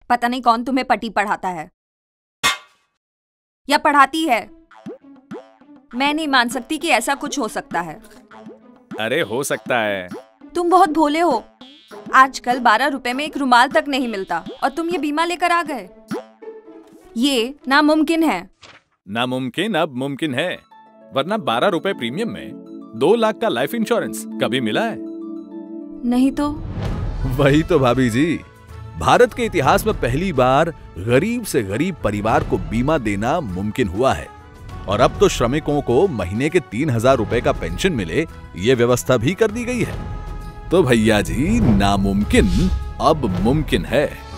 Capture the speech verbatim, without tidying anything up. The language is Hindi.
पता नहीं कौन तुम्हें पटी पढ़ाता है या पढ़ाती है। मैं नहीं मान सकती कि ऐसा कुछ हो सकता है। अरे हो सकता है। तुम बहुत भोले हो। आजकल बारह रुपए में एक रुमाल तक नहीं मिलता और तुम ये बीमा लेकर आ गए। ये नामुमकिन है। नामुमकिन अब मुमकिन है, वरना बारह रुपए प्रीमियम में दो लाख का लाइफ इंश्योरेंस कभी मिला है? नहीं तो। वही तो भाभी जी, भारत के इतिहास में पहली बार गरीब से गरीब परिवार को बीमा देना मुमकिन हुआ है और अब तो श्रमिकों को महीने के तीन हजार रुपए का पेंशन मिले, ये व्यवस्था भी कर दी गई है। तो भैया जी, नामुमकिन अब मुमकिन है।